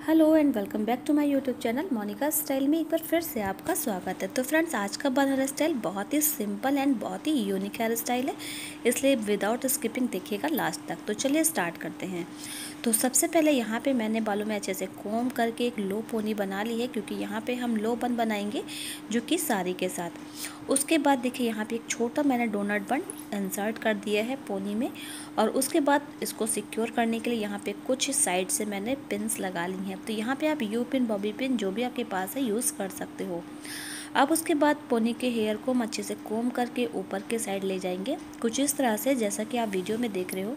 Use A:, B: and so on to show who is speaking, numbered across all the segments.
A: Hello and welcome back to my YouTube channel Monika style में एक बार फिर से आपका स्वागत है। तो फ्रेंड्स, आज का बन हेयर स्टाइल बहुत ही सिंपल एंड बहुत ही यूनिक हेयर स्टाइल है, इसलिए विदाउट स्किपिंग देखिएगा लास्ट तक। तो चलिए स्टार्ट करते हैं। तो सबसे पहले यहाँ पे मैंने बालों में अच्छे से कोम करके एक लो पोनी बना ली है, क्योंकि यहाँ पे हम लो बन बनाएंगे जो कि साड़ी के साथ। उसके बाद देखिए यहाँ पे एक छोटा मैंने डोनट बन इंसर्ट कर दिया है पोनी में, और उसके बाद इसको सिक्योर करने के लिए यहाँ पे कुछ साइड से मैंने पिन्स लगा ली हैं। तो यहाँ पे आप यू पिन, बॉबी पिन जो भी आपके पास है यूज़ कर सकते हो। अब उसके बाद पोनी के हेयर को हम अच्छे से कोम करके ऊपर के साइड ले जाएंगे, कुछ इस तरह से जैसा कि आप वीडियो में देख रहे हो।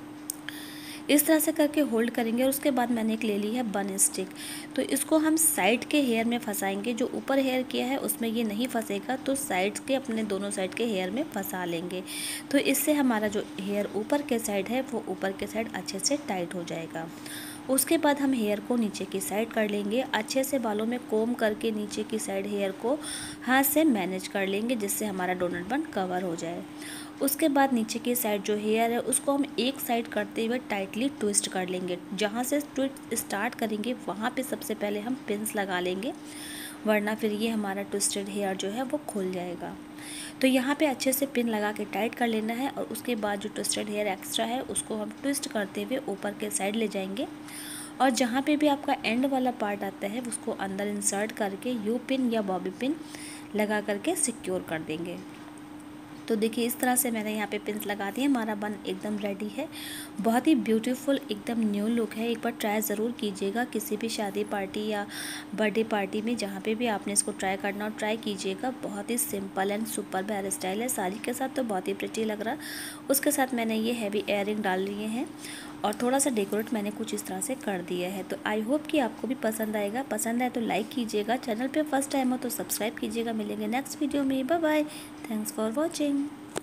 A: इस तरह से करके होल्ड करेंगे और उसके बाद मैंने एक ले ली है बन स्टिक। तो इसको हम साइड के हेयर में फंसाएंगे। जो ऊपर हेयर किया है उसमें ये नहीं फंसेगा, तो साइड्स के अपने दोनों साइड के हेयर में फंसा लेंगे। तो इससे हमारा जो हेयर ऊपर के साइड है वो ऊपर के साइड अच्छे से टाइट हो जाएगा। उसके बाद हम हेयर को नीचे की साइड कर लेंगे, अच्छे से बालों में कोम करके नीचे की साइड हेयर को हाथ से मैनेज कर लेंगे, जिससे हमारा डोनट बन कवर हो जाए। उसके बाद नीचे की साइड जो हेयर है उसको हम एक साइड करते हुए टाइटली ट्विस्ट कर लेंगे। जहाँ से ट्विस्ट स्टार्ट करेंगे वहाँ पे सबसे पहले हम पिन्स लगा लेंगे, वरना फिर ये हमारा ट्विस्टेड हेयर जो है वो खुल जाएगा। तो यहाँ पे अच्छे से पिन लगा के टाइट कर लेना है, और उसके बाद जो ट्विस्टेड हेयर एक्स्ट्रा है उसको हम ट्विस्ट करते हुए ऊपर के साइड ले जाएंगे, और जहाँ पे भी आपका एंड वाला पार्ट आता है उसको अंदर इंसर्ट करके यू पिन या बॉबी पिन लगा करके सिक्योर कर देंगे। तो देखिए इस तरह से मैंने यहाँ पे पिन्स लगा दिए, हमारा बन एकदम रेडी है। बहुत ही ब्यूटीफुल एकदम न्यू लुक है। एक बार ट्राई ज़रूर कीजिएगा किसी भी शादी पार्टी या बर्थडे पार्टी में, जहाँ पे भी आपने इसको ट्राई करना और ट्राई कीजिएगा। बहुत ही simple and super hair style है। साड़ी के साथ तो बहुत ही प्रिटी लग रहा। उसके साथ मैंने ये हैवी इयररिंग डाल लिए हैं और थोड़ा सा डेकोरेट मैंने कुछ इस तरह से कर दिया है। तो आई होप कि आपको भी पसंद आएगा। पसंद आए तो लाइक कीजिएगा, चैनल पे फर्स्ट टाइम हो तो सब्सक्राइब कीजिएगा। मिलेंगे नेक्स्ट वीडियो में। Bye bye, thanks for watching.